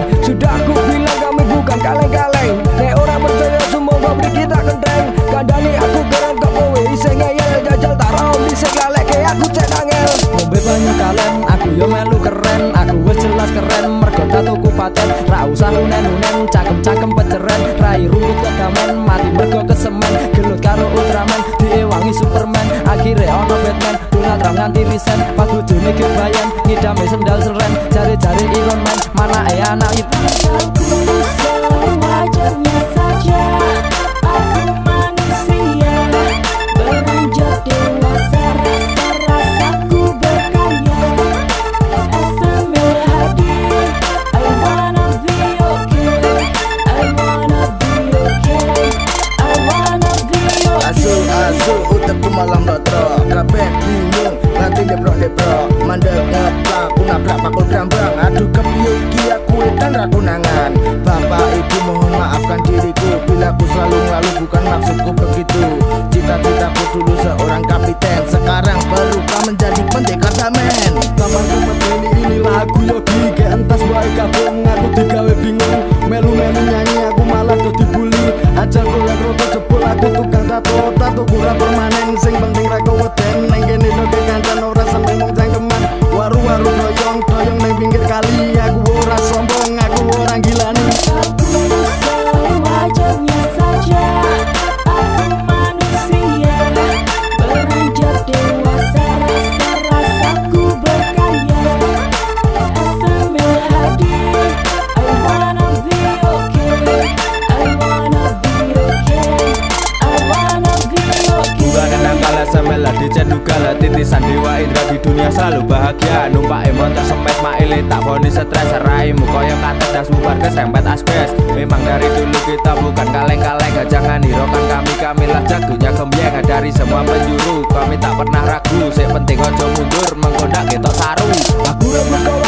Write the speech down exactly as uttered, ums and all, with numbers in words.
Sudah aku bilang kami bukan kaleng-kaleng. Nek orang percaya semua kau beri kita kenteng. Kandani aku keren kau kowe isi ngeyel. Jajal tarom isi galek kayak aku cek angel. Ngombe banyu kalen, aku yo melu keren. Aku wes jelas keren, mergo tatuku paten. Ra usah unen-unen, cangkem-cangkem peceren. Rai rumput kedamen, mati mergo kesemen. Gelut karo Ultraman, diewangi Superman. Akhirnya ono Batman, donat ram nganti risen. Pas bojone kebayan, ngidame sendal seren. Jari-jari Iron Man, mana eh anak itu. Wajarnya saja aku manusia, beranjak dewasa rasa-rasaku berkarya. S M L Hadi, I wanna be okay, I wanna be okay, I wanna be okay. Asu-asu utekku malam rotro, kabeh bingung nanti deprok-deprok. Mandek ngeplak, ku nabrak pakul brambang. Aduh kepiye iki aku edan ra konangan. Bapak ibu mohon maafkan diriku bila ku selalu ngelalu, bukan maksudku begitu. Cita-citaku dulu seorang kapiten, sekarang berubah menjadi pendekar damen. Tamanku medeni inilah aku yogi. Ke entas wae kabung aku digawe bingung. Melu-melu nyanyi aku malah do dibully. Aja golek roto jebul aku tukang tato. Tato kura permanen sing penting ra keweden. Neng kene do kekancan ora seneng mung cangkeman. Waru-waru doyong doyong neng pinggir kali. Aku ora sombong, aku orang gila nih. Aku wajarnya saja aku manusia, beranjak dewasa rasa-rasaku berkarya. S M L Hadi, I wanna be okay, I wanna be okay, I wanna be okay. Bukan kenang kalah semela di cendugala. Titisan Dewa Indra di dunia selalu bahagia. Numpak emon tersemet maile tak boni stres. Seraimu koyong katet das bubar kesempet asbes. Memang dari dulu kita bukan kaleng-kaleng. Jangan hiraukan kami, kamilah jagonya gembyeng. Dari semua penjuru kami tak pernah ragu. Yang penting ojo mundur, menggoda ketok saru. Aku rebus